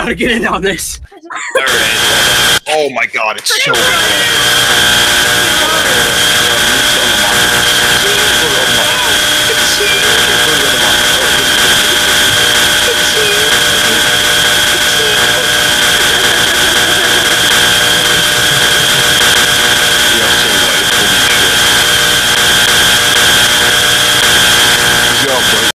gotta get in on this. Alright. Oh my god, it's so bad.